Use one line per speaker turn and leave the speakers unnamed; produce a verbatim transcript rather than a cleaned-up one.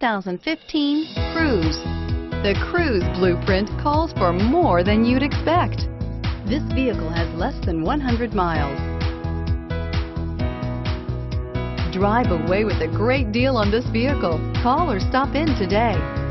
thousand fifteen Cruze. The Cruze blueprint calls for more than you'd expect. This vehicle has less than one hundred miles. Drive away with a great deal on this vehicle. Call or stop in today.